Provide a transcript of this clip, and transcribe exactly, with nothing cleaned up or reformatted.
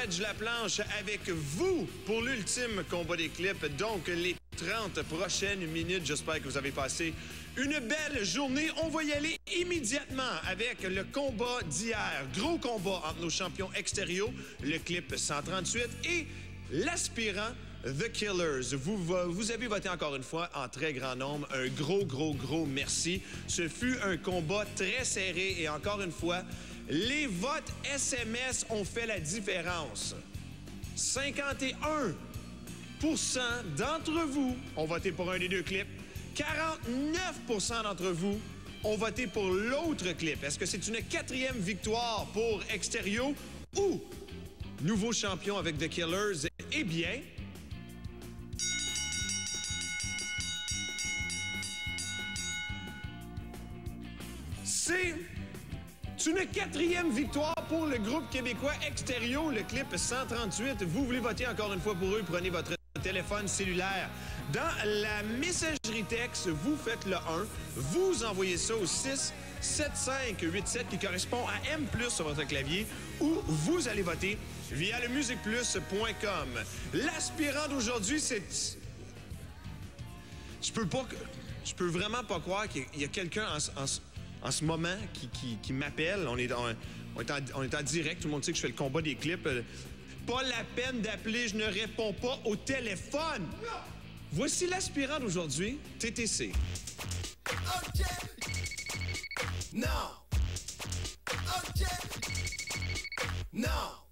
Reg Laplanche avec vous pour l'ultime combat des clips. Donc, les trente prochaines minutes. J'espère que vous avez passé une belle journée. On va y aller immédiatement avec le combat d'hier. Gros combat entre nos champions extérieurs, le clip cent trente-huit, et l'aspirant The Killers. Vous, vous avez voté encore une fois en très grand nombre. Un gros, gros, gros merci. Ce fut un combat très serré et encore une fois, les votes S M S ont fait la différence. cinquante et un pour cent d'entre vous ont voté pour un des deux clips. quarante-neuf pour cent d'entre vous ont voté pour l'autre clip. Est-ce que c'est une quatrième victoire pour Extérieur ou nouveau champion avec The Killers? Eh bien, c'est une quatrième victoire pour le groupe québécois Extérieur, le clip cent trente-huit. Vous voulez voter encore une fois pour eux, prenez votre téléphone cellulaire. Dans la messagerie texte, vous faites le un, vous envoyez ça au six sept cinq huit sept qui correspond à M plus sur votre clavier, ou vous allez voter via le musique plus point com. L'aspirant d'aujourd'hui, c'est... Je peux pas... Je peux vraiment pas croire qu'il y a quelqu'un en, en, en ce moment qui, qui, qui m'appelle. On est, on, on, est en, on est en direct, tout le monde sait que je fais le combat des clips. Pas la peine d'appeler, je ne réponds pas au téléphone. Voici l'aspirant d'aujourd'hui, T T C. OK. Non. OK. Non.